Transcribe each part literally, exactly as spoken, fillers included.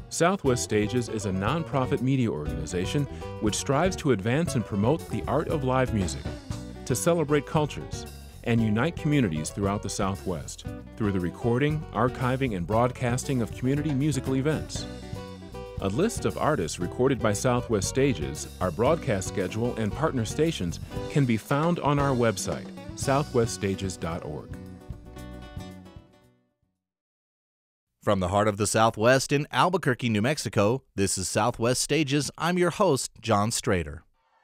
Southwest Stages is a nonprofit media organization which strives to advance and promote the art of live music, to celebrate cultures, and unite communities throughout the Southwest through the recording, archiving, and broadcasting of community musical events. A list of artists recorded by Southwest Stages, our broadcast schedule, and partner stations can be found on our website, southwest stages dot org. From the heart of the Southwest in Albuquerque, New Mexico, this is Southwest Stages. I'm your host, John Strader.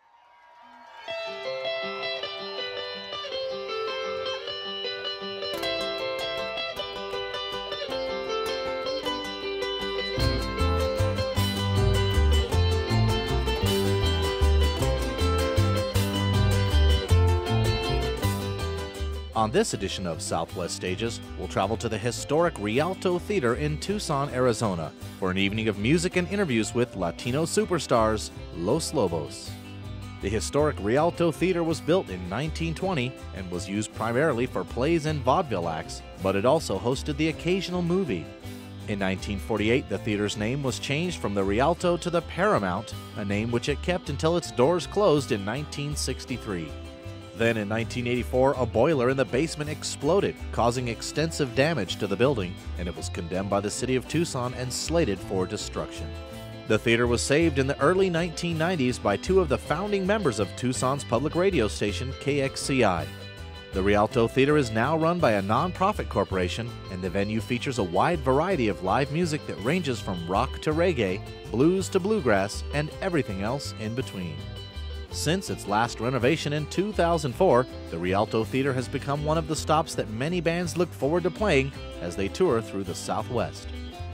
On this edition of Southwest Stages, we'll travel to the historic Rialto Theater in Tucson, Arizona, for an evening of music and interviews with Latino superstars Los Lobos. The historic Rialto Theater was built in nineteen twenty and was used primarily for plays and vaudeville acts, but it also hosted the occasional movie. In nineteen forty-eight, the theater's name was changed from the Rialto to the Paramount, a name which it kept until its doors closed in nineteen sixty-three. Then in nineteen eighty-four, a boiler in the basement exploded, causing extensive damage to the building, and it was condemned by the city of Tucson and slated for destruction. The theater was saved in the early nineteen nineties by two of the founding members of Tucson's public radio station, K X C I. The Rialto Theater is now run by a non-profit corporation, and the venue features a wide variety of live music that ranges from rock to reggae, blues to bluegrass, and everything else in between. Since its last renovation in two thousand four, the Rialto Theater has become one of the stops that many bands look forward to playing as they tour through the Southwest.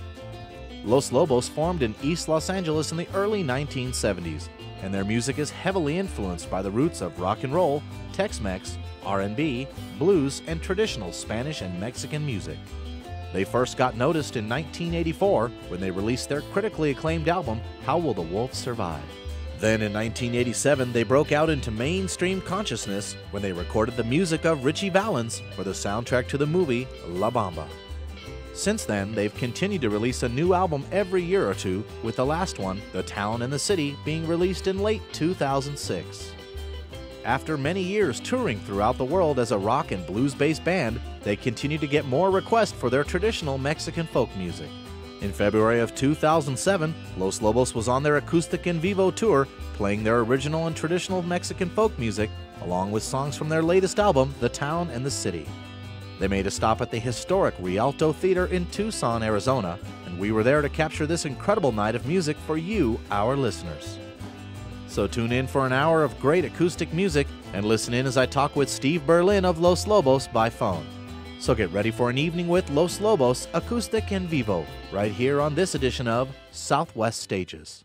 Los Lobos formed in East Los Angeles in the early nineteen seventies, and their music is heavily influenced by the roots of rock and roll, Tex-Mex, R and B, blues, and traditional Spanish and Mexican music. They first got noticed in nineteen eighty-four when they released their critically acclaimed album, How Will the Wolf Survive? Then in nineteen eighty-seven, they broke out into mainstream consciousness when they recorded the music of Ritchie Valens for the soundtrack to the movie La Bamba. Since then, they've continued to release a new album every year or two, with the last one, The Town and the City, being released in late two thousand six. After many years touring throughout the world as a rock and blues-based band, they continue to get more requests for their traditional Mexican folk music. In February of two thousand seven, Los Lobos was on their Acoustic in Vivo tour, playing their original and traditional Mexican folk music, along with songs from their latest album, The Town and the City. They made a stop at the historic Rialto Theater in Tucson, Arizona, and we were there to capture this incredible night of music for you, our listeners. So tune in for an hour of great acoustic music and listen in as I talk with Steve Berlin of Los Lobos by phone. So get ready for an evening with Los Lobos Acoustic in Vivo, right here on this edition of Southwest Stages.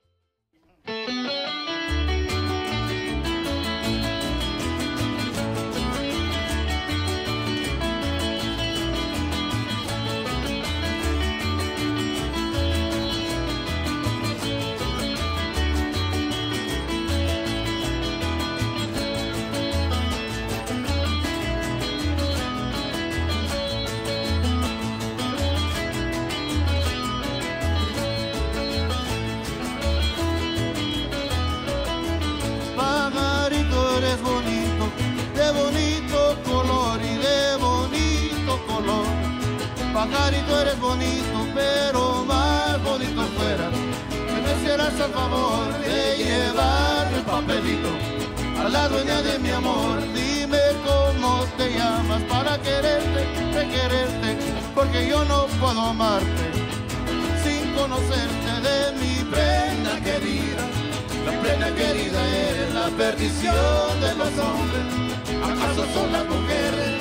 Pajarito, eres bonito, pero más bonito fuera que me hicieras el favor de llevarme el papelito a la dueña de mi amor. Dime cómo te llamas para quererte, de quererte, porque yo no puedo amarte sin conocerte. De mi prenda querida, la prenda querida eres la perdición de los hombres, ¿acaso son las mujeres?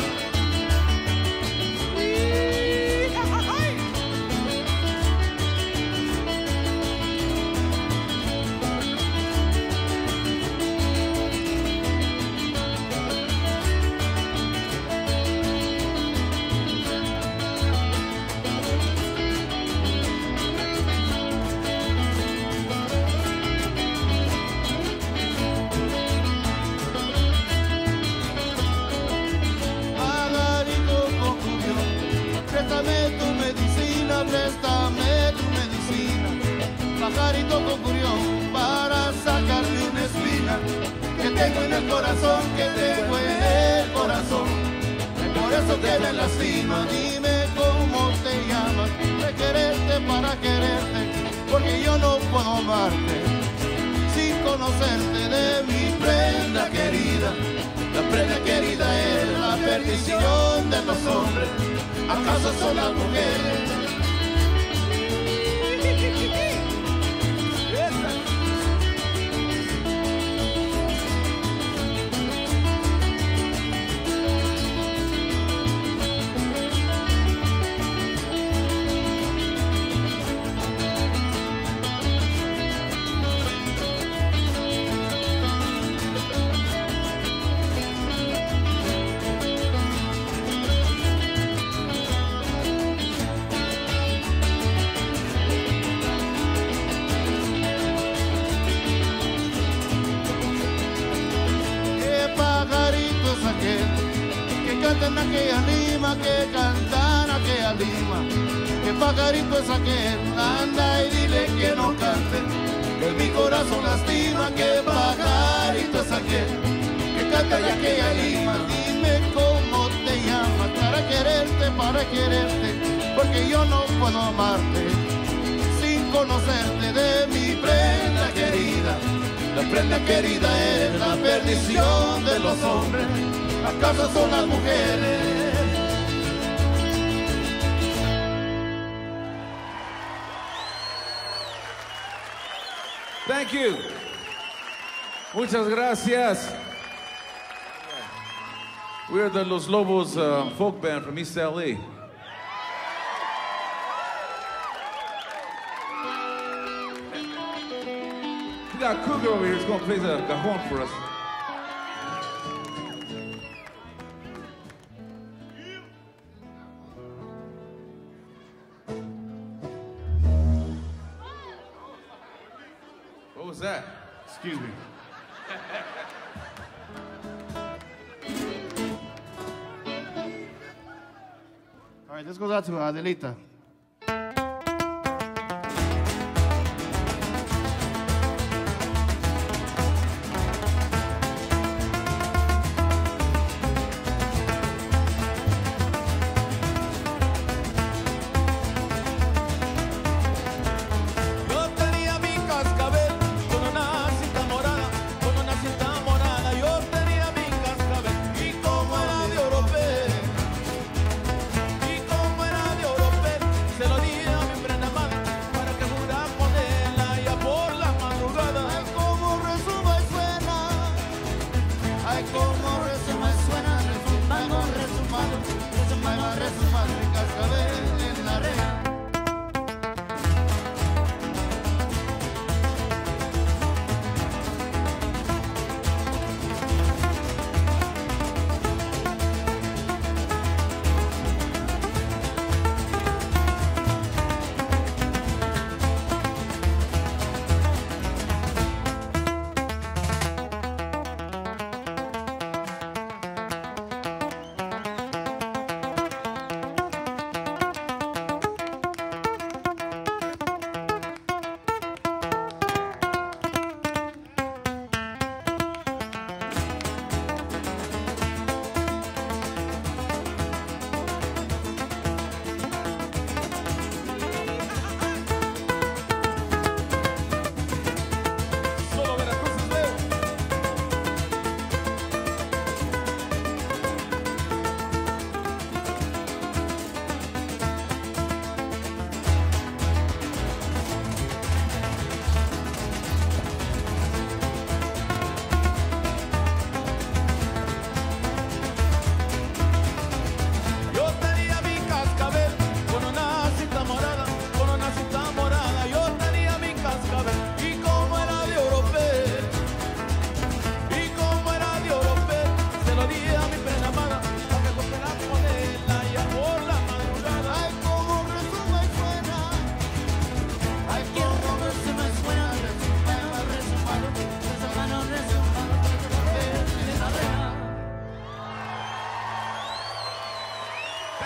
Préstame tu medicina, préstame tu medicina. pajarito concurión para sacarle una espina que tengo en el corazón, que tengo en el corazón. Por eso que me lastima, dime cómo te llamas, de quererte para quererte, porque yo no puedo amarte sin conocerte. De mi prenda querida, la prenda querida es la perdición de los hombres, ¿acaso son las mujeres? En aquella lima, que cantan aquella lima, que pajarito es aquel, anda y dile que no cante, que mi corazón lastima, que pajarito es aquel, que canta en aquella lima. Dime cómo te llamas, para quererte, para quererte, porque yo no puedo amarte sin conocerte. De mi prenda querida, la prenda querida es la perdición de los hombres, ¿acaso son las mujeres? Thank you. Muchas gracias. We're the Los Lobos uh, folk band from East L A. We got Cougar over here who's going to play the cajon for us. What was that? Excuse me. All right, this goes out to Adelita.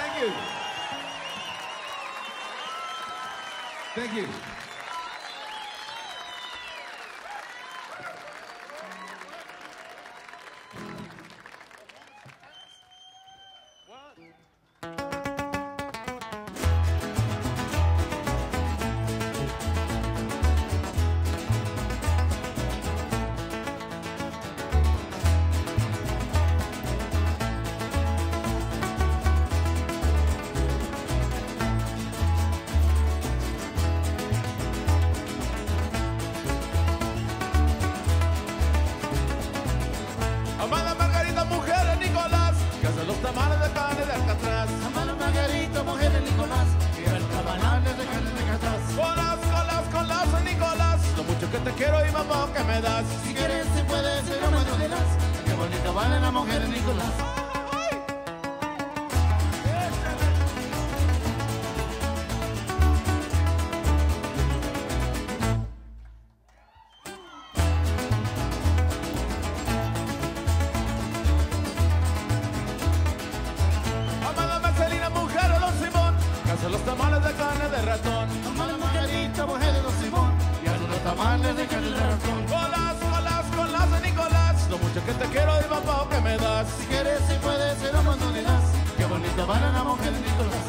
Thank you. me das. Si quieres, si puedes, si no me lo dirás. Qué bonito baila la mujer de Nicolás. Amada Marcelina, mujer de Don Simón, que hace los tamales de carne de ratón. Amada Margarita, mujer de Don Simón, y a los tamales de carne de ratón. Colas, colas, colas de Nicolás, lo mucho que te quiero y papá que me das. Si quieres, si puedes, si no me lo dirás. Qué bonito baila la mujer de Nicolás.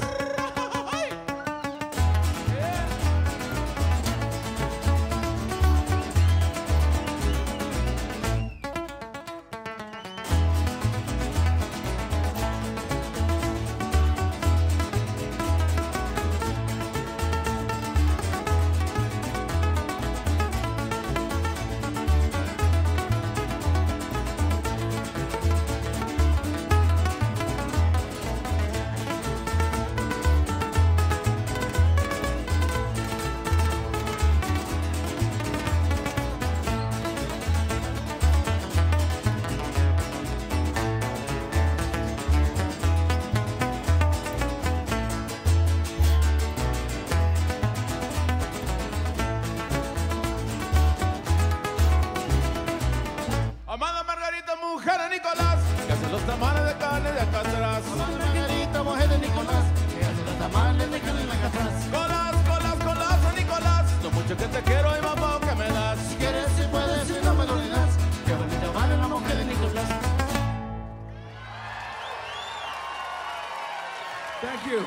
Amada Margarita, mujer de Nicolás, que hace los tamales de carne de acá atrás. Amada Margarita, mujer de Nicolás, que hace los tamales de carne de acá atrás. Colas, colas, colas de Nicolás, lo mucho que te quiero y papá que me das. Si quieres, si puedes, si no me lo dirás. Qué bonito baila la mujer de Nicolás. Thank you.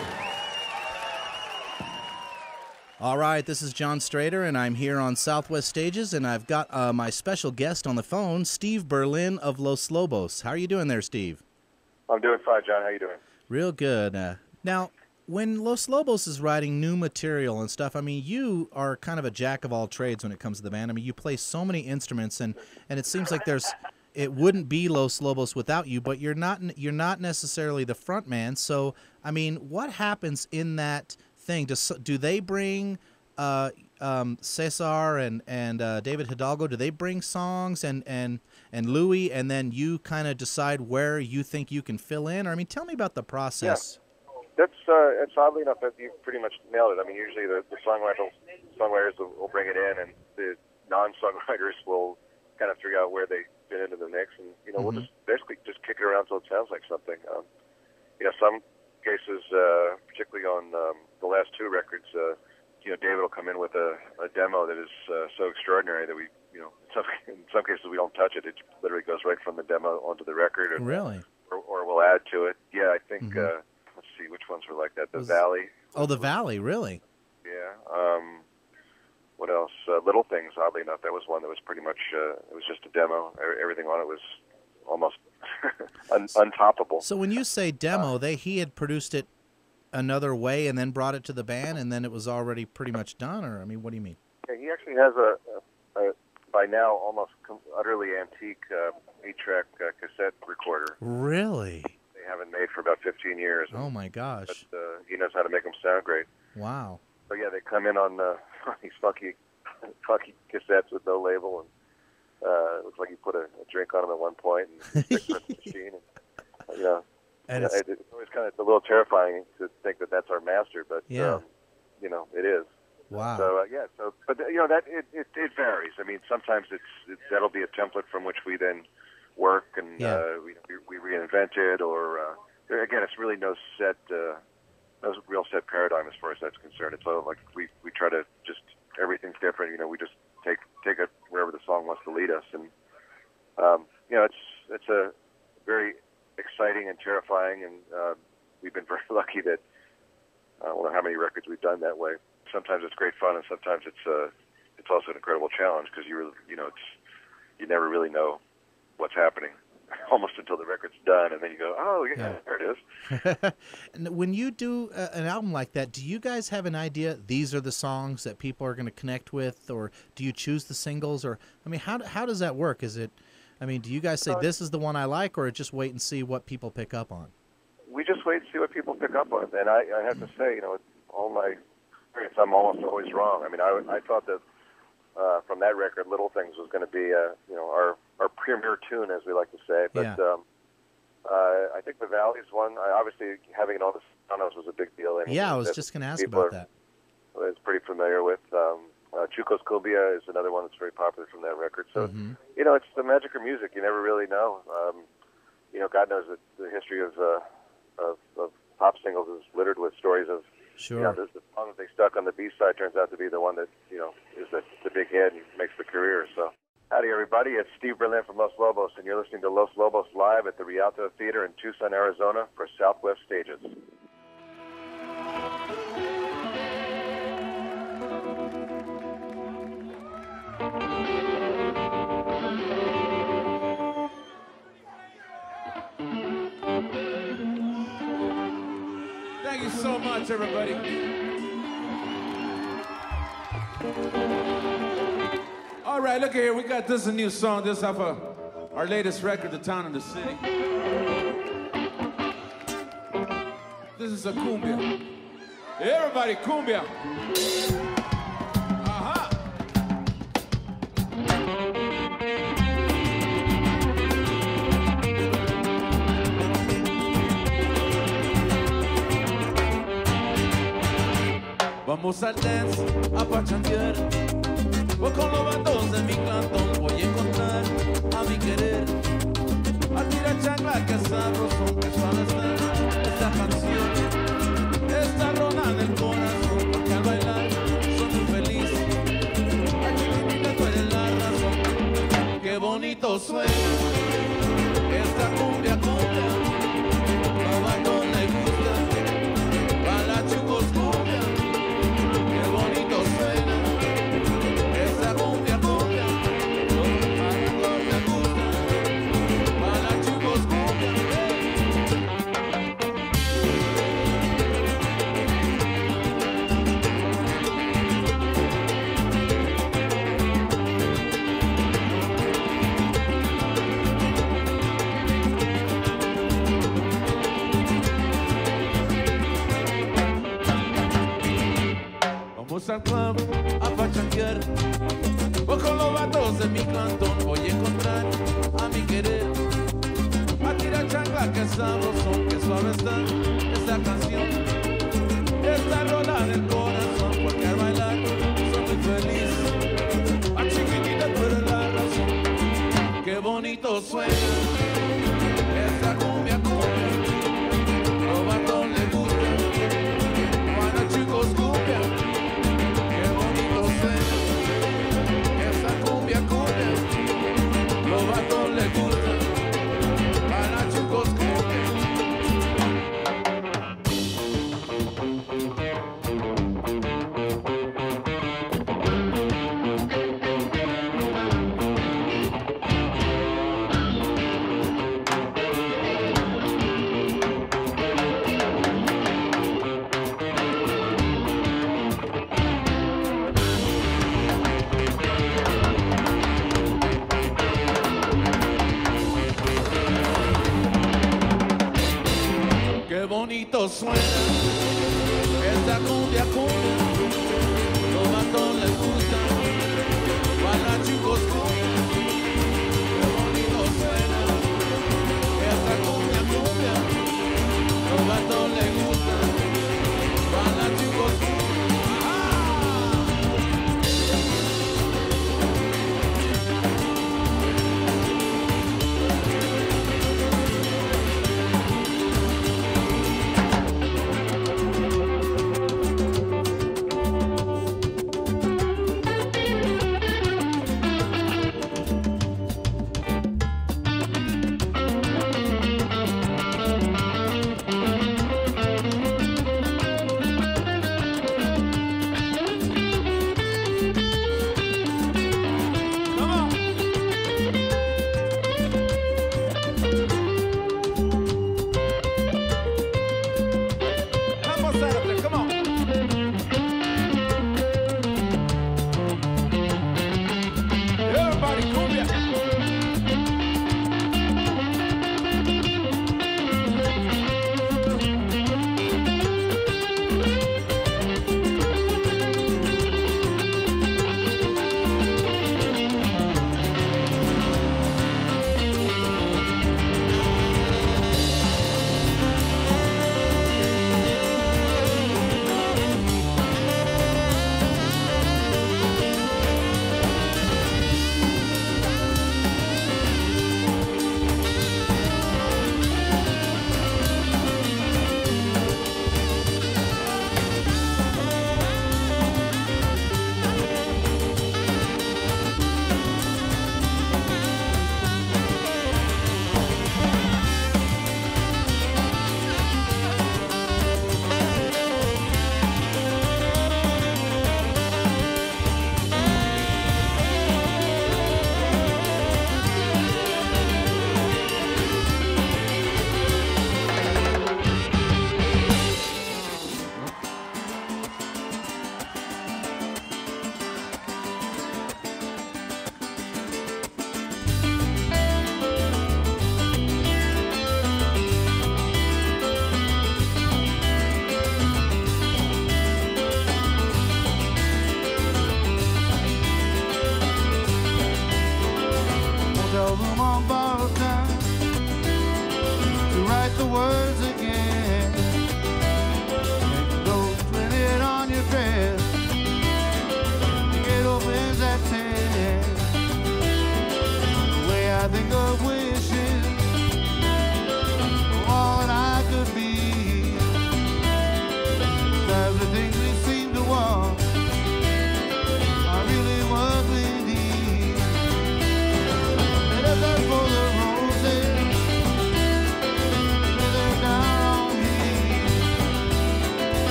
All right, this is John Strader, and I'm here on Southwest Stages, and I've got uh, my special guest on the phone, Steve Berlin of Los Lobos. How are you doing there, Steve? I'm doing fine, John. How you doing? Real good. Uh, now, when Los Lobos is writing new material and stuff, I mean, you are kind of a jack of all trades when it comes to the band. I mean, you play so many instruments, and, and it seems like there's it wouldn't be Los Lobos without you, but you're not you're not necessarily the front man. So, I mean, what happens in that thing? Does, do they bring uh, um, Cesar and and uh, David Hidalgo? Do they bring songs and and and Louis, and then you kind of decide where you think you can fill in? Or, I mean, tell me about the process. That's uh, it's oddly enough that you pretty much nailed it. I mean, usually the, the songwriters songwriters will, will bring it in, and the non-songwriters will kind of figure out where they fit into the mix, and you know Mm-hmm. we'll just basically just kick it around so it sounds like something. Um, you know, some cases, uh, particularly on um, the last two records, uh, you know, David will come in with a, a demo that is uh, so extraordinary that we, you know, in some, in some cases we don't touch it. It literally goes right from the demo onto the record, or, Really? or, or we'll add to it. Yeah, I think. Mhm. Uh, let's see, which ones were like that? The Was- Valley. Oh, the Valley, really? Yeah. Um, what else? Uh, Little Things. Oddly enough, that was one that was pretty much. Uh, it was just a demo. E- Everything on it was almost un- untoppable. So when you say demo, they he had produced it another way and then brought it to the band, and then it was already pretty much done? Or, I mean, what do you mean? Yeah, he actually has a, a, a by now almost com- utterly antique uh, eight-track uh, cassette recorder. Really? They haven't made for about fifteen years. Oh, my gosh. But uh, he knows how to make them sound great. Wow. So yeah, they come in on uh, these funky, funky cassettes with no label, and uh, it looks like you put a, a drink on them at one point and stick them in the machine. And, you know, And yeah, it's, it, it's always kind of a little terrifying to think that that's our master, but Yeah. um, you know, it is. wow. So uh, yeah, so but you know that it, it, it varies. I mean, sometimes it's it, that'll be a template from which we then work and Yeah. uh, we, we reinvent it, or uh, there, again, it's really no set, uh, no real set paradigm as far as that's concerned. It's all like we we try to just everything's different. You know, we just take take it wherever the song wants to lead us, and um, you know, it's it's a very exciting and terrifying, and uh, we've been very lucky that uh, I don't know how many records we've done that way. Sometimes it's great fun, and sometimes it's uh, it's also an incredible challenge because you really, you know, it's you never really know what's happening almost until the record's done, and then you go, oh yeah, Yeah. there it is. And when you do uh, an album like that, do you guys have an idea these are the songs that people are going to connect with, or do you choose the singles? Or, I mean, how how does that work? Is it, I mean, do you guys say this is the one I like, or just wait and see what people pick up on? We just wait and see what people pick up on, and I, I have to say, you know, with all my experience, I'm almost always wrong. I mean, I, I thought that uh, from that record, Little Things, was going to be, uh, you know, our, our premier tune, as we like to say. But Yeah. um, uh, I think the Valley's one, I, obviously having all the sopranos was a big deal. I mean, Yeah, I was that just going to ask people about are- that. is pretty familiar with. Um, uh, Chuco's Cumbia is another one that's very popular from that record. So, Mhm. you know, it's the magic of music. You never really know. Um, you know, God knows that the history of, uh, of, of pop singles is littered with stories of, Sure. you know, the, the song that they stuck on the B-side turns out to be the one that, you know, is the, the big hit and makes the career. So, howdy, everybody. It's Steve Berlin from Los Lobos, and you're listening to Los Lobos live at the Rialto Theater in Tucson, Arizona for Southwest Stages. Thank you so much, everybody. All right, look here. We got this a new song. This off of our latest record, The Town and the City. This is a cumbia. Everybody, cumbia. Aha. Vamos al dance, a pachanguear. Voy con los bandos de mi cantón, voy a encontrar a mi querer. A tirar chancla, que sabroso, que suave está esta canción. Esta rola en el corazón, porque al bailar soy muy feliz. A chiquitita tú eres la razón, qué bonito suena esta cumbia, cumbia. A bando le gusta, a la chicos cumbia. Qué bonito suena esa cumbia, cumbia. A todos les gusta, a la chicos cumbia. Vamos al club a pachanguear. Voy con los vatos de mi cantón, voy a encontrar a mi querer. A tirar chancla, que sabroso, que suave está esta canción. Esta rola del corazón, porque al bailar soy muy feliz. A chiquitita tú eres la razón, qué bonito suena esta cumbia, cumbia. Los vatos les gusta, para chicos cumbia. Qué bonito suena esa cumbia, cumbia. Los vatos les gusta, para chicos cumbia. Qué bonito suena esta cumbia, cumbia. Los vatos les gusta, para chicos cumbia. Qué bonito suena esta cumbia, cumbia. Los vatos les gusta, para chicos cumbia.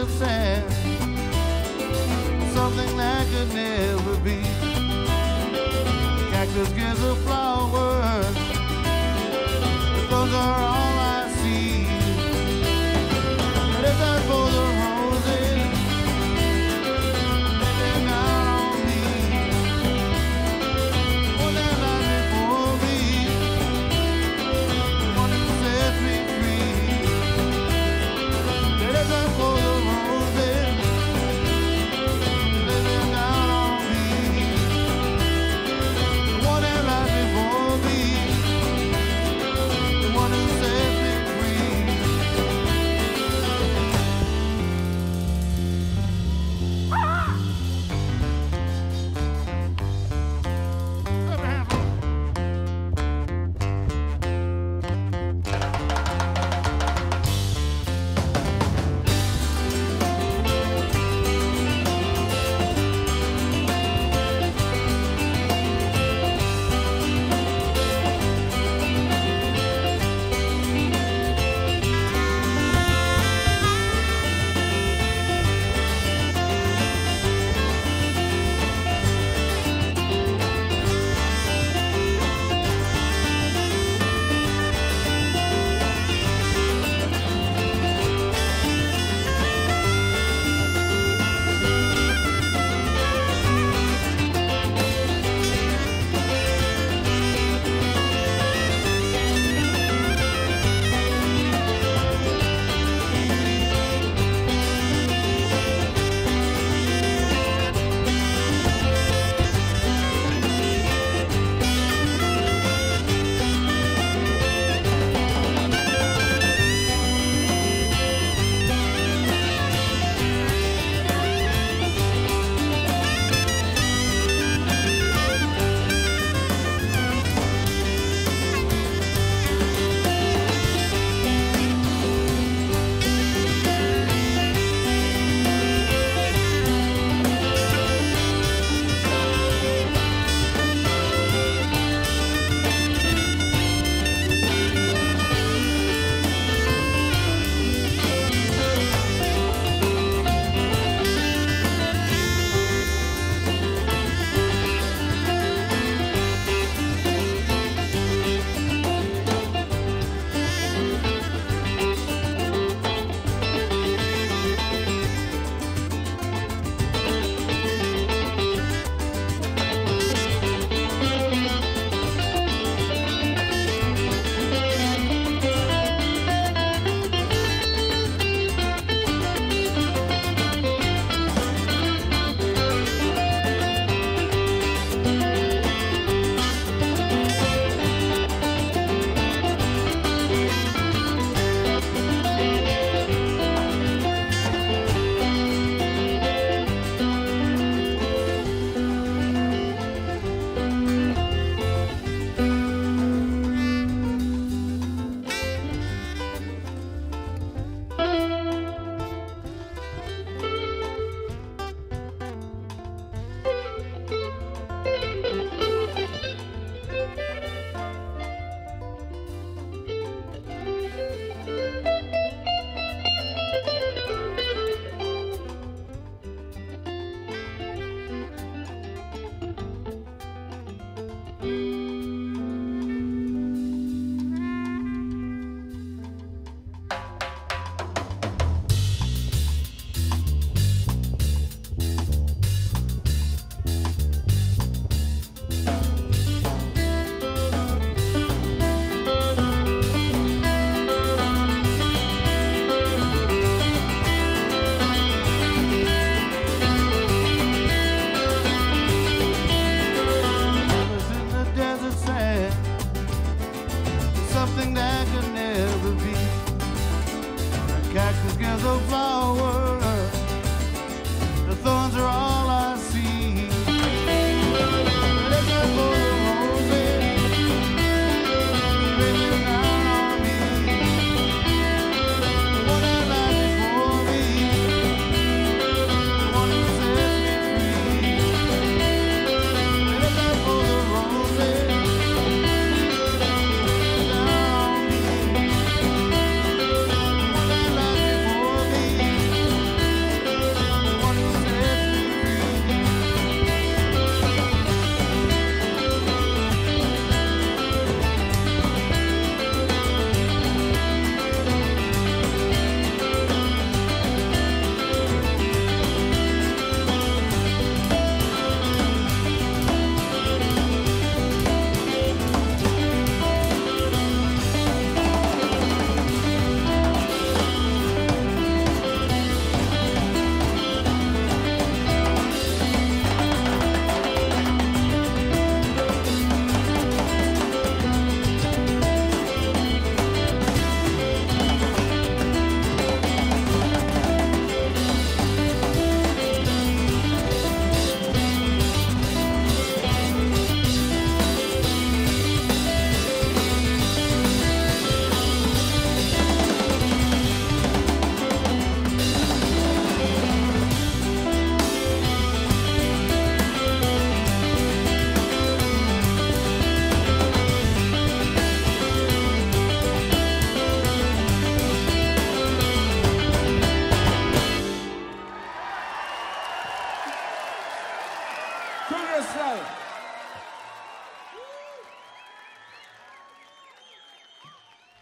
feel sad, something that could never be. Cactus gives a flower, but those are all I see. But if I for the roses, they're down on me. One that lies before me, one who sets me free. But if I for the roses, they're down on me. The one that lies before me, the one who sets me free.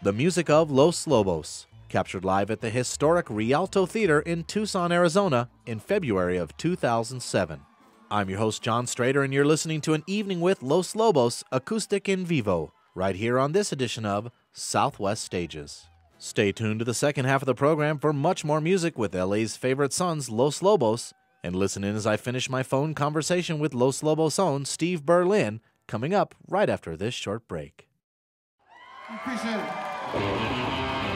the music of Los Lobos, captured live at the historic Rialto Theater in Tucson, Arizona in February of two thousand seven. I'm your host, John Strader, and you're listening to An Evening with Los Lobos, acoustic in vivo, right here on this edition of Southwest Stages. Stay tuned to the second half of the program for much more music with L A's favorite sons, Los Lobos, and listen in as I finish my phone conversation with Los Lobos' own Steve Berlin, coming up right after this short break. Appreciate it.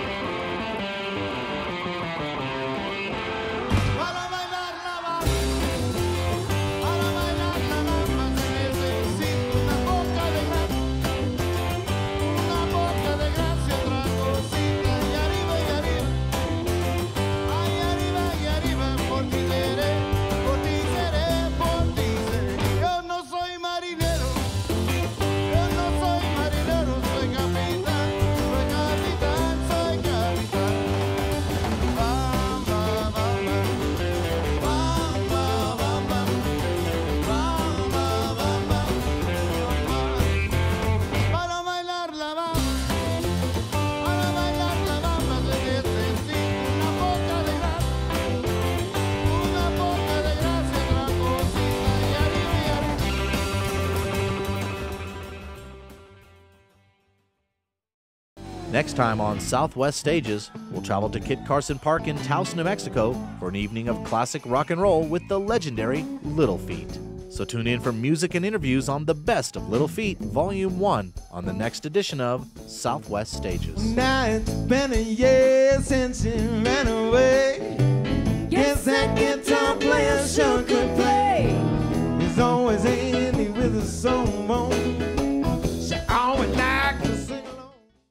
Next time on Southwest Stages, we'll travel to Kit Carson Park in Taos, New Mexico for an evening of classic rock and roll with the legendary Little Feat. So tune in for music and interviews on the best of Little Feat, Volume one, on the next edition of Southwest Stages. Now it's been a year since you ran away. Guess that guitar player sure could play. He's always handy with a song. She always liked to sing along.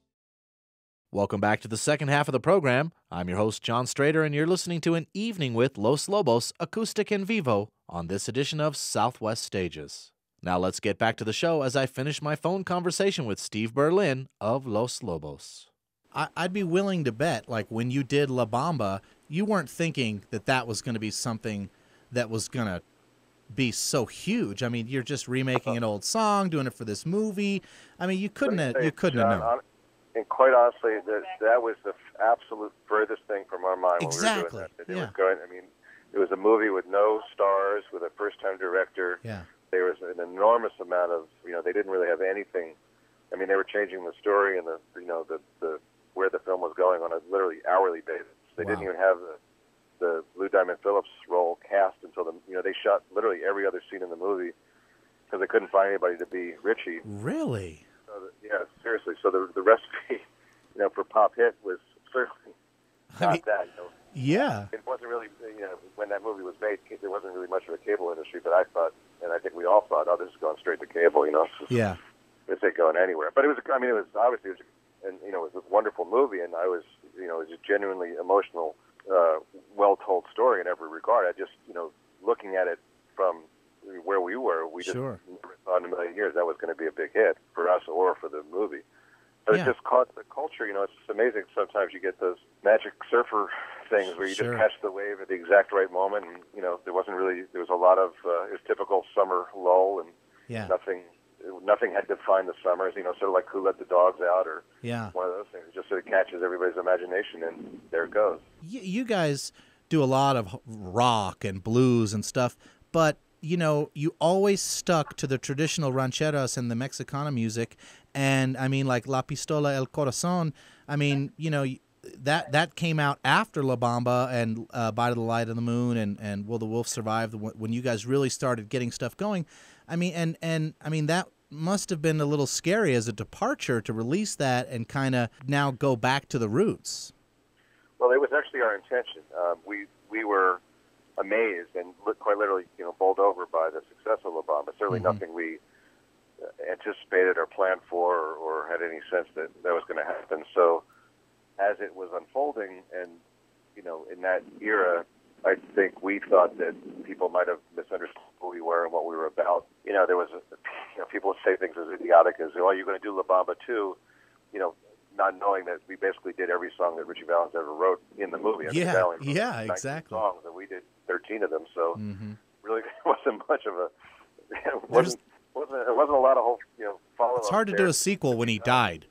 Welcome back to the second half of the program. I'm your host, John Strader, and you're listening to An Evening with Los Lobos, acoustic in vivo, on this edition of Southwest Stages. Now let's get back to the show as I finish my phone conversation with Steve Berlin of Los Lobos. I- I'd be willing to bet, like, when you did La Bamba, you weren't thinking that that was going to be something that was going to be so huge. I mean, you're just remaking an old song, doing it for this movie. I mean, you couldn't have, you couldn't have known. And quite honestly, that that was the absolute furthest thing from our mind when Exactly. we were doing that. It Yeah. was going. I mean, it was a movie with no stars, with a first-time director. Yeah. There was an enormous amount of, you know, they didn't really have anything. I mean, they were changing the story and the, you know, the the where the film was going on a literally hourly basis. They Wow. didn't even have the the Lou Diamond Phillips role cast until the, you know, they shot literally every other scene in the movie because they couldn't find anybody to be Richie. Really? So the, yeah, seriously. So the the recipe, you know, for Pop Hit was certainly I not mean- that. You know, Yeah. it wasn't really, you know, when that movie was made, there wasn't really much of a cable industry. But I thought, and I think we all thought, oh, this is going straight to cable. You know, Yeah. this ain't going anywhere. But it was, I mean, it was obviously, it was, and you know, it was a wonderful movie, and I was, you know, it was a genuinely emotional, uh, well-told story in every regard. I just, you know, looking at it from where we were, we just Sure. never thought in a million years that was going to be a big hit for us or for the movie. But Yeah. it just caught the culture. You know, it's just amazing. Sometimes you get those magic surfer things where you Sure. just catch the wave at the exact right moment. And, you know, there wasn't really, there was a lot of, uh, it was typical summer lull, and Yeah. nothing nothing had defined the summers, you know, sort of like Who Let the Dogs Out or Yeah. one of those things. It just sort of catches everybody's imagination, and there it goes. Y- you guys do a lot of rock and blues and stuff, but you know, you always stuck to the traditional rancheras and the Mexicana music, and I mean, like La Pistola El Corazon. I mean, you know, that that came out after La Bamba and uh, By the Light of the Moon and, and Will the Wolf Survive, when you guys really started getting stuff going. I mean, and and I mean that must have been a little scary as a departure to release that and kind of now go back to the roots. Well, it was actually our intention. Uh, we we were amazed and li- quite literally, you know, bowled over by the success of La Bamba. Certainly Mhm. nothing we uh, anticipated or planned for or, or had any sense that that was going to happen. So as it was unfolding and, you know, in that era, I think we thought that people might have misunderstood who we were and what we were about. You know, there was, a, you know, people would say things as idiotic as, oh, you're going to do La Bamba too, you know, not knowing that we basically did every song that Richie Valens ever wrote in the movie. I think Yeah, Valens wrote yeah, nineteen exactly. songs, and we did thirteen of them, so Mm-hmm. really there wasn't much of a, it wasn't, wasn't, it wasn't a lot of whole, you know, follow-up. It's hard to do a sequel when he died. It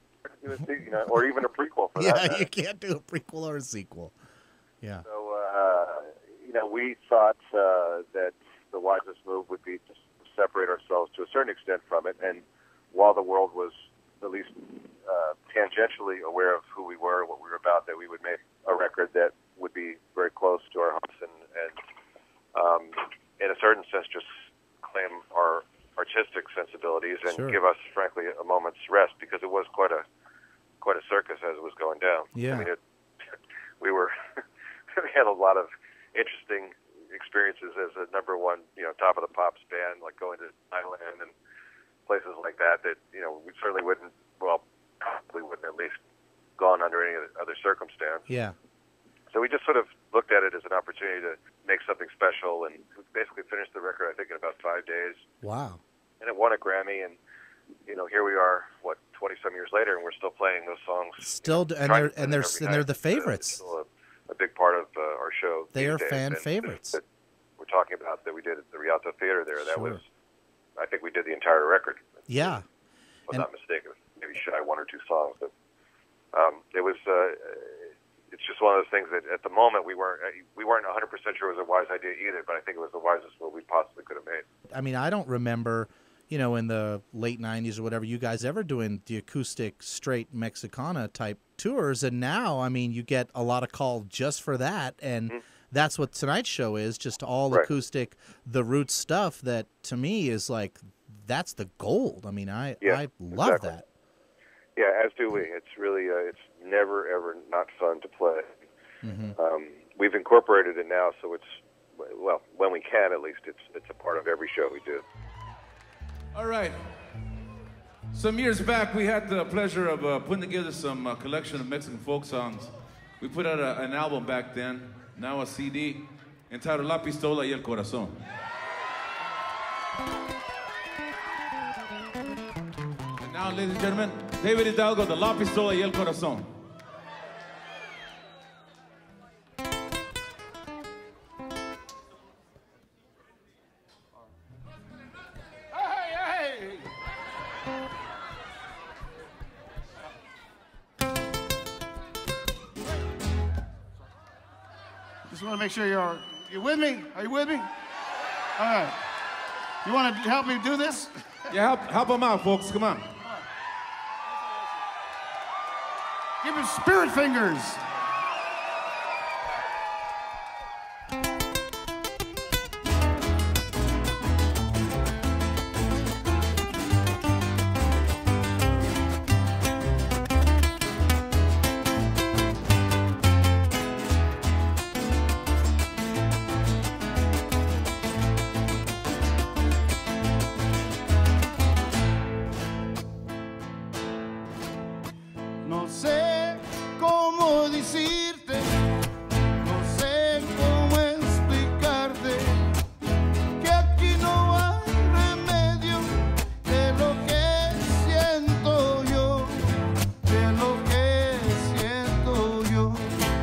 do a se- you know, or even a prequel for yeah, that matter. you can't do a prequel or a sequel. Yeah. So, uh, you know, we thought uh, that the wisest move would be to separate ourselves to a certain extent from it. And while the world was at least uh, tangentially aware of who we were, what we were about, that we would make a record that would be very close to our hearts and, and um, in a certain sense, just claim our artistic sensibilities and Sure. give us, frankly, a moment's rest, because it was quite a quite a circus as it was going down. Yeah. I mean, it, we were we had a lot of interesting experiences as a number one, you know, top of the pops band, like going to Thailand and places like that. That you know, we certainly wouldn't, well, probably wouldn't at least gone under any other circumstance. Yeah. So we just sort of looked at it as an opportunity to make something special, and we basically finished the record, I think, in about five days. Wow. And it won a Grammy, and you know, here we are, what, twenty some years later, and we're still playing those songs. Still, do, and Trying they're to play and them they're every and they're night. the favorites. It's still a, a big part of uh, our show. They these are days. fan And favorites. that we're talking about that we did at the Rialto Theater there. That Sure. was, I think, we did the entire record. Yeah. If I'm And- not mistaken, maybe shy one or two songs, but um, it was. Uh, it's just one of those things that at the moment we weren't we weren't one hundred percent sure it was a wise idea either, but I think it was the wisest move we possibly could have made. I mean, I don't remember, you know, in the late nineties or whatever, you guys ever doing the acoustic straight Mexicana type tours. And now, I mean, you get a lot of call just for that. And Mm-hmm. that's what tonight's show is, just all Right. acoustic, the roots stuff that to me is like, that's the gold. I mean, I, Yeah, I love exactly. that. Yeah, as do we. It's really uh, it's never ever not fun to play. Mm-hmm. Um, we've incorporated it now, so it's, well, when we can at least, it's it's a part of every show we do. All right. Some years back, we had the pleasure of uh, putting together some uh, collection of Mexican folk songs. We put out a, an album back then, now a C D, entitled La Pistola y el Corazón. And now, ladies and gentlemen, David Hidalgo, the La Pistola y el Corazón. Just want to make sure you're you with me. Are you with me? All right. You want to help me do this? Yeah, help, help them out, folks. Come on. Give me spirit fingers. No sé cómo decirte, no sé cómo explicarte que aquí no hay remedio de lo que siento yo, de lo que siento yo.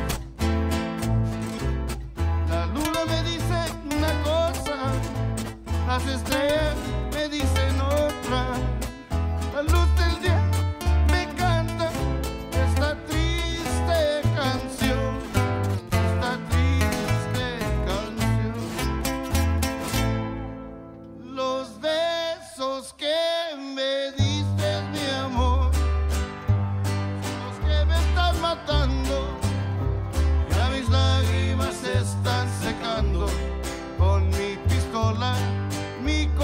La luna me dice una cosa, las estrellas me dicen otra, la luz del día me canta esta triste canción, esta triste canción. Los besos que me diste, mi amor, son los que me están matando. Ya mis lágrimas se están secando con mi pistola, mi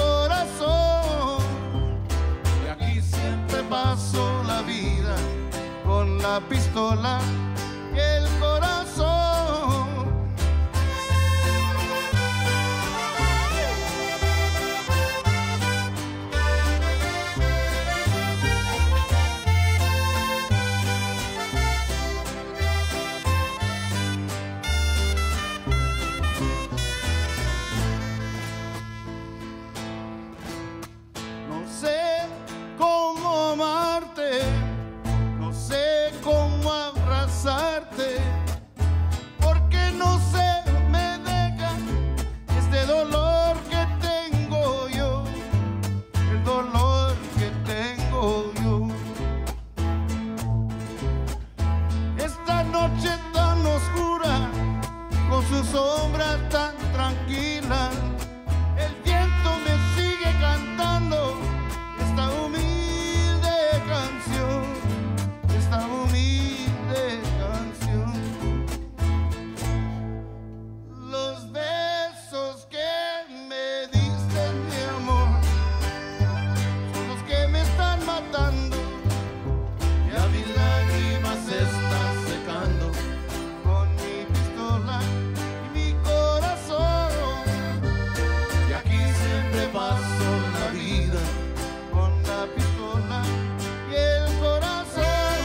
estás tan tranquila, el viento me sigue cantando esta humilde canción, esta humilde canción. Los besos que me diste, mi amor, son los que me están matando. Ya mis lágrimas se están secando con mi pistola y mi corazón. Y aquí siempre paso la vida con la pistola y el corazón.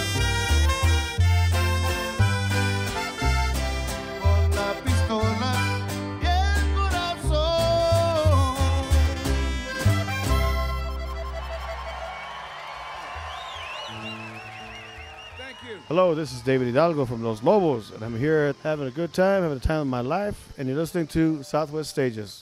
Con la pistola y el corazón. Thank you. Hello, this is David Hidalgo from Los Lobos, and I'm here having a good time, having the time of my life, and you're listening to Southwest Stages.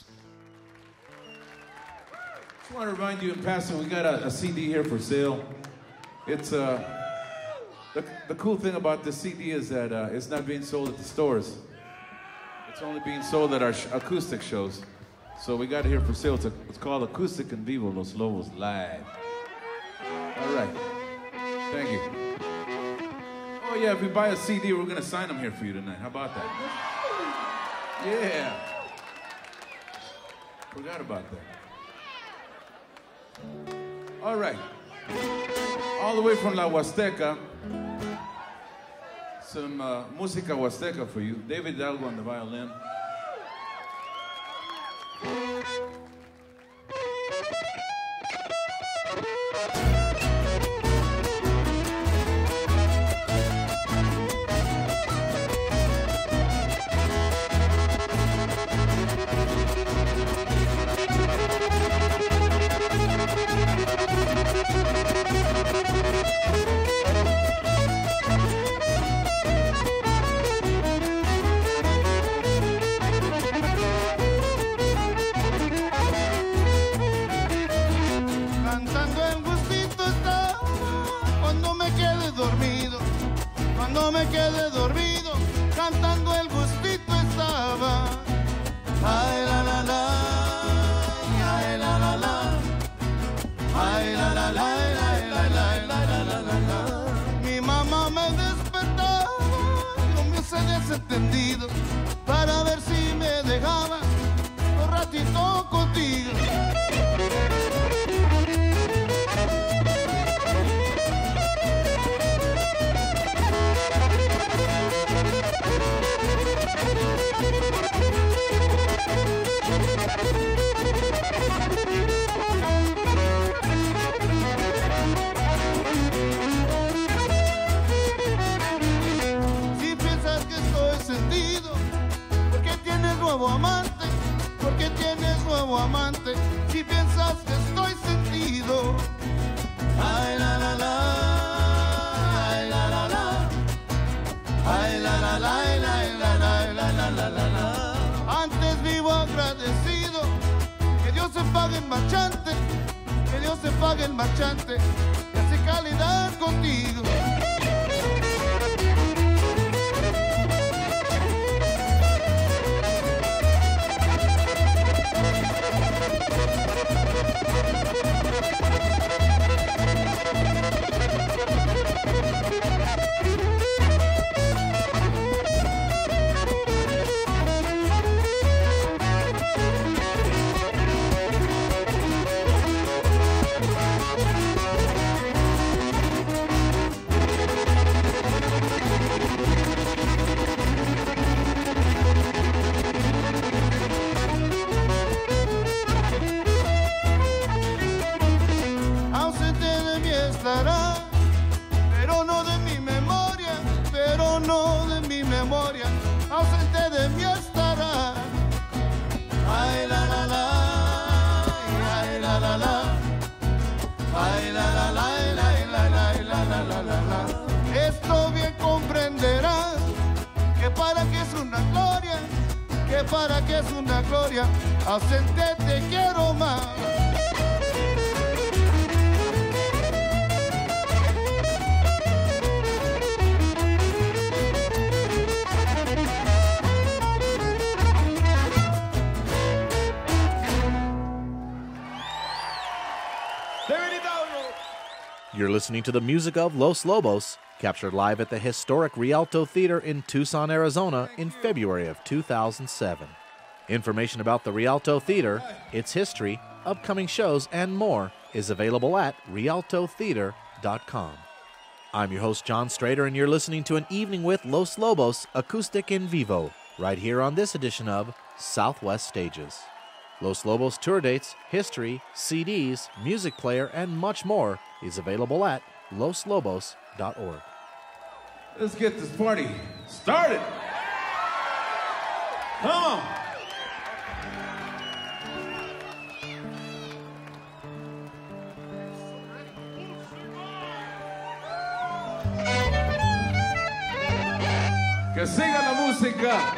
Just want to remind you in passing, we got a, a C D here for sale. It's uh, the, the cool thing about this C D is that uh, it's not being sold at the stores. It's only being sold at our sh- acoustic shows. So we got it here for sale. It's, a, it's called Acoustic en Vivo Los Lobos Live. All right. Thank you. Oh yeah, if you buy a C D, we're gonna sign them here for you tonight. How about that? Yeah. Forgot about that. All right. All the way from La Huasteca, some uh, música Huasteca for you. David Hidalgo on the violin. Cantando el gustito estaba cuando me quedé dormido, cuando me quedé dormido, cantando el gustito estaba. Ay la la la, ay la la la, ay la la la, ay la la la la la la la. Mi mamá me despertaba, yo me hice desentendido para ver si me dejaba un ratito contigo. Si piensas que estoy sentido, porque tienes nuevo amante, porque tienes nuevo amante. Si piensas que estoy sentido, ay la la la, ay la la la, ay la la la, ay la la la, la la la la la. Antes vivo agradecido, que Dios se pague el marchante, que Dios se pague el marchante, que hace calidad contigo. Ausente de mí estará, pero no de mi memoria, pero no de mi memoria. Ausente de mí estará. Ay la la la, ay la la la, ay la la la, ay la la la la la la la. Esto bien comprenderás, que para que es una gloria, que para que es una gloria, ausente te quiero más. You're listening to the music of Los Lobos, captured live at the historic Rialto Theater in Tucson, Arizona in February of two thousand seven. Information about the Rialto Theater, its history, upcoming shows, and more is available at rialto theater dot com. I'm your host, John Strader, and you're listening to An Evening with Los Lobos, acoustic in vivo, right here on this edition of Southwest Stages. Los Lobos tour dates, history, C Ds, music player, and much more is available at los lobos dot org. Let's get this party started. Come on. Que siga la música.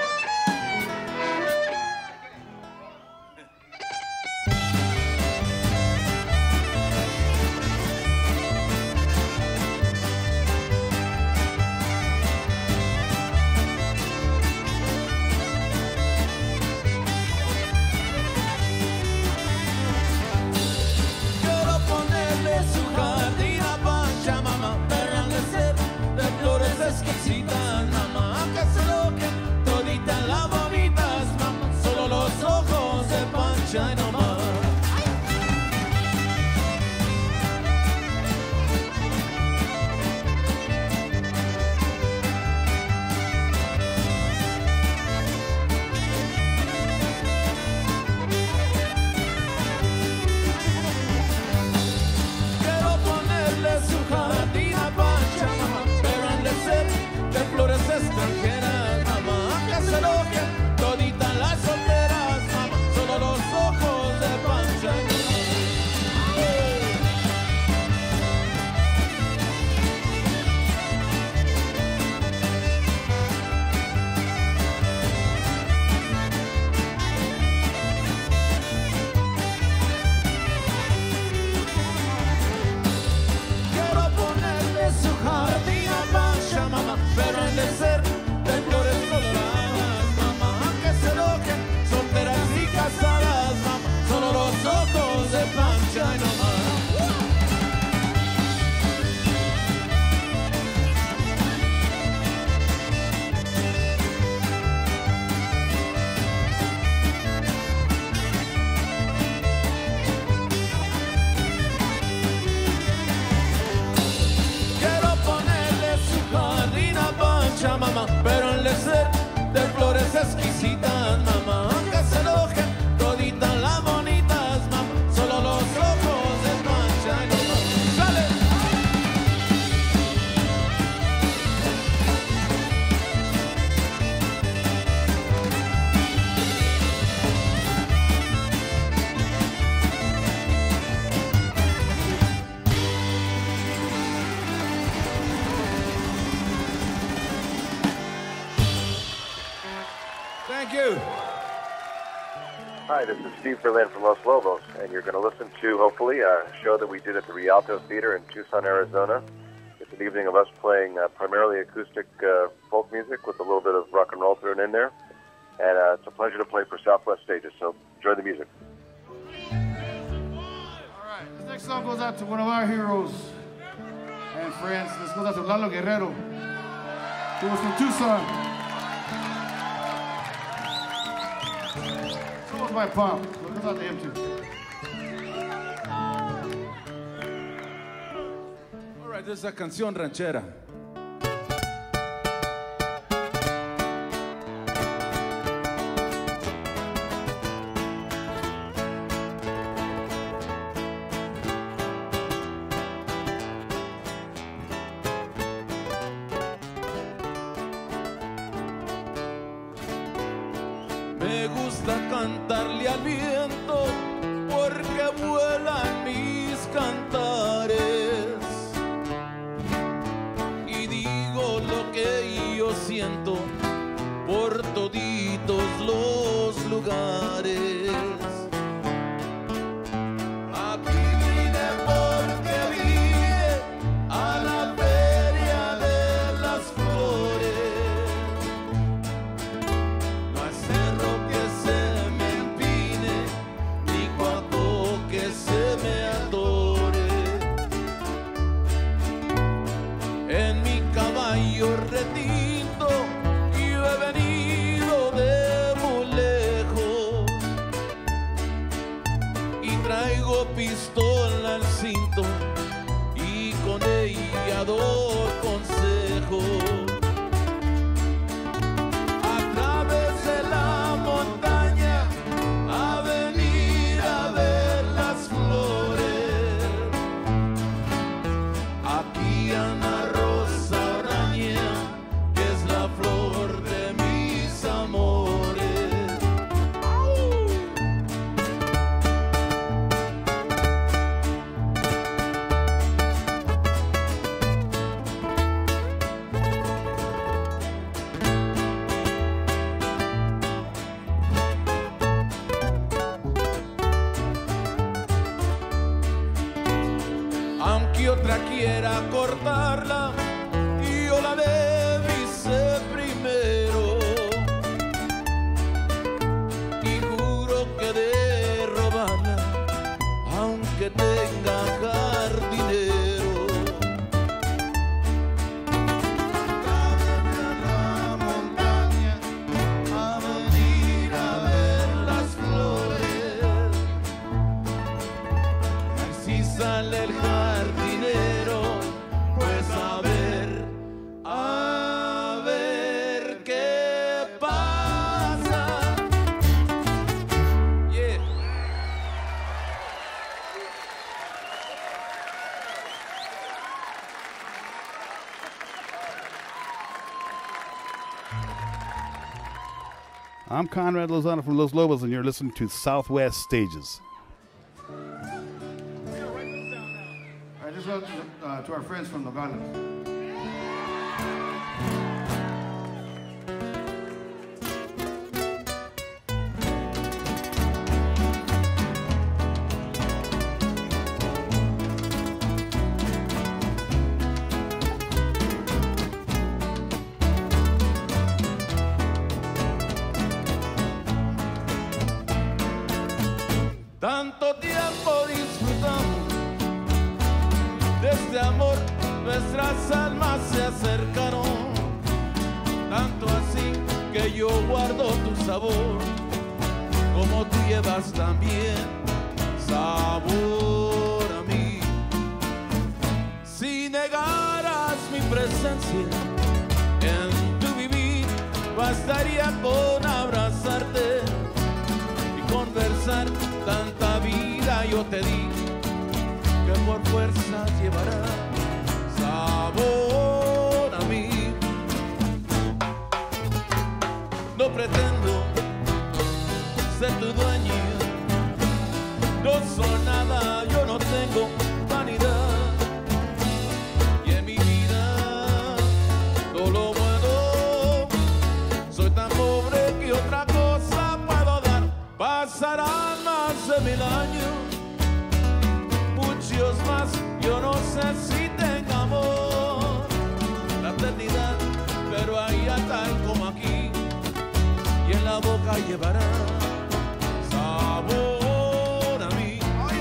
Pero el ser de flores exquisitas, mamá, que se enojen toditas las bonitas, mamá, solo los ojos de Pancha y no más. ¡Sale! Thank you. Hi, this is Steve Berlin from Los Lobos, and you're going to listen to, hopefully, a show that we did at the Rialto Theater in Tucson, Arizona. It's an evening of us playing uh, primarily acoustic uh, folk music with a little bit of rock and roll thrown in there. And uh, it's a pleasure to play for Southwest Stages, so enjoy the music. All right, this next song goes out to one of our heroes and friends. This goes out to Lalo Guerrero, who was from Tucson. So was my pop. So it goes out to him too. All right, this is a canción ranchera. Me gusta cantarle al viento porque vuelan mis cantares y digo lo que yo siento por toditos los lugares. Aquí vine porque vine a la feria de las flores. No hay cerro que se me Llevo pistola al cinto y con ella doy consejo. A través de la montaña a venir a ver las flores. Aquí Ana Rosa Oraña, que es la flor de mis amores. Aunque otra quiera cortarla, yo la revisé primero y juro que de robarla, aunque tenga jardinero. Tráeme a la montaña a venir a ver las flores. Y si sale el jardinero, pues a ver, a ver qué pasa. Yeah. I'm Conrad Lozano from Los Lobos, and you're listening to Southwest Stages. All right, just go to, uh, to our friends from Nogales. Tanto tiempo disfrutamos de este amor, nuestras almas se acercaron, tanto así que yo guardo tu sabor, como tú llevas también sabor a mí. Si negaras mi presencia en tu vivir, bastaría con abrazarte y conversar. Tanta vida yo te di, que por fuerza llevará sabor a mí. No pretendo ser tu dueño, no soy nada, yo no tengo vanidad. Y en mi vida todo lo bueno, soy tan pobre que otra cosa puedo dar. Pasarán más de mil años, muchos más, yo no sé si tenga amor, la eternidad, pero allá tal como aquí, y en la boca llevará sabor a mí.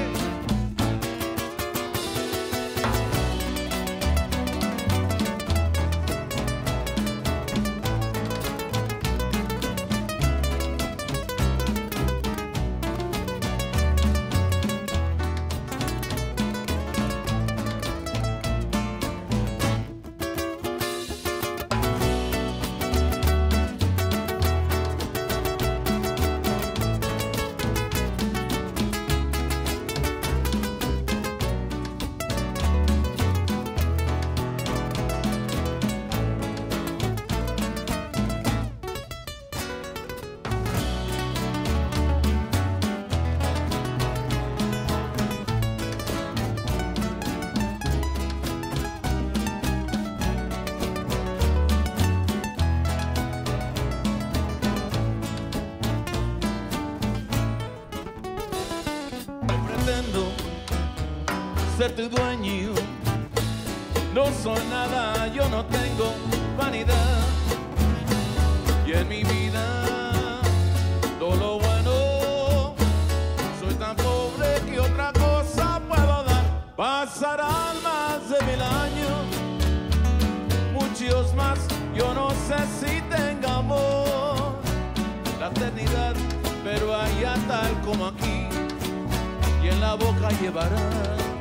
Ser tu dueño, no soy nada, yo no tengo vanidad. Y en mi vida todo lo bueno, soy tan pobre que otra cosa puedo dar. Pasarán más de mil años, muchos más, yo no sé si tenga amor, la eternidad, pero allá tal como aquí, y que en la boca llevará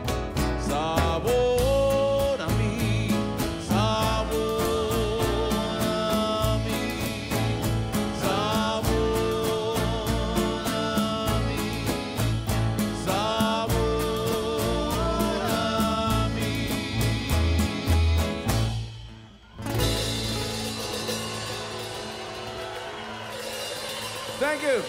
sabor a mí, sabor a mí, sabor a mí, sabor a mí. Thank you.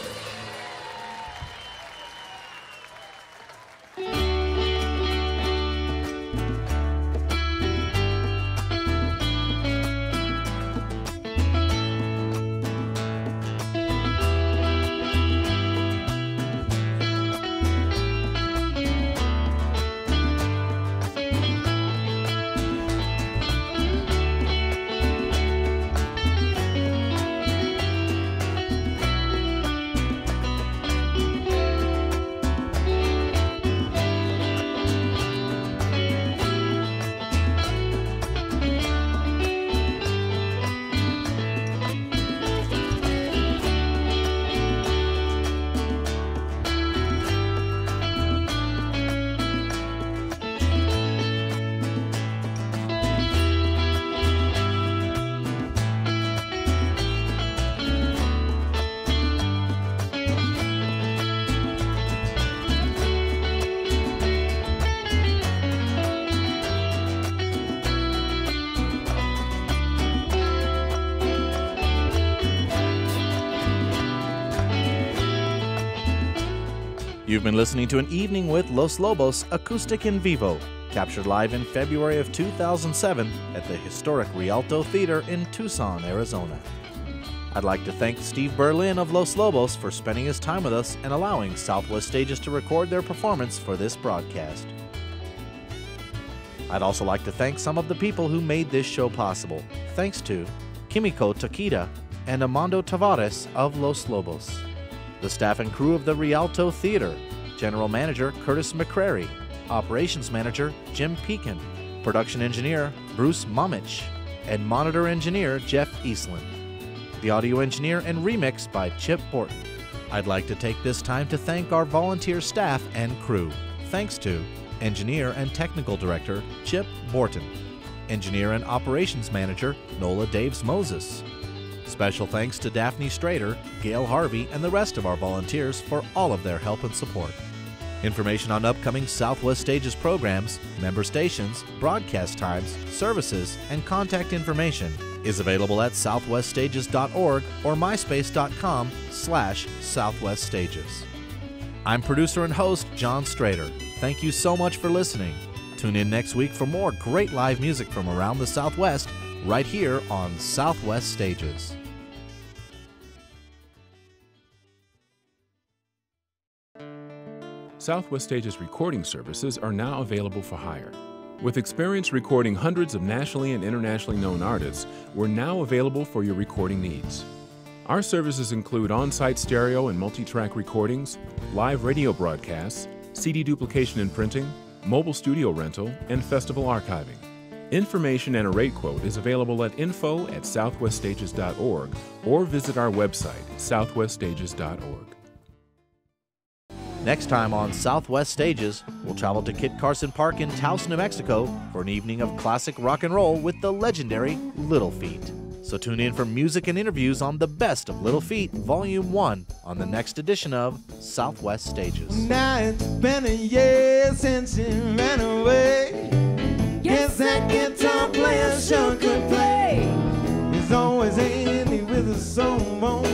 You've been listening to an evening with Los Lobos Acoustic in Vivo, captured live in February of two thousand seven at the historic Rialto Theater in Tucson, Arizona. I'd like to thank Steve Berlin of Los Lobos for spending his time with us and allowing Southwest Stages to record their performance for this broadcast. I'd also like to thank some of the people who made this show possible. Thanks to Kimiko Takeda and Amando Tavares of Los Lobos. The staff and crew of the Rialto Theater, General Manager Curtis McCrary, Operations Manager Jim Pekin, Production Engineer Bruce Momich, and Monitor Engineer Jeff Eastland. The audio engineer and remix by Chip Borton. I'd like to take this time to thank our volunteer staff and crew. Thanks to Engineer and Technical Director Chip Borton, Engineer and Operations Manager Nola Daves Moses. Special thanks to Daphne Strader, Gail Harvey, and the rest of our volunteers for all of their help and support. Information on upcoming Southwest Stages programs, member stations, broadcast times, services, and contact information is available at southwest stages dot org or myspace.com slash Southwest Stages. I'm producer and host John Strader. Thank you so much for listening. Tune in next week for more great live music from around the Southwest right here on Southwest Stages. Southwest Stages recording services are now available for hire. With experience recording hundreds of nationally and internationally known artists, we're now available for your recording needs. Our services include on-site stereo and multi-track recordings, live radio broadcasts, C D duplication and printing, mobile studio rental, and festival archiving. Information and a rate quote is available at info at southwest stages dot org or visit our website, southwest stages dot org. Next time on Southwest Stages, we'll travel to Kit Carson Park in Taos, New Mexico for an evening of classic rock and roll with the legendary Little Feat. So tune in for music and interviews on the best of Little Feat Volume one on the next edition of Southwest Stages. Now it's been a year since you ran away. Guess that guitar player sure could play. There's always Andy with a song.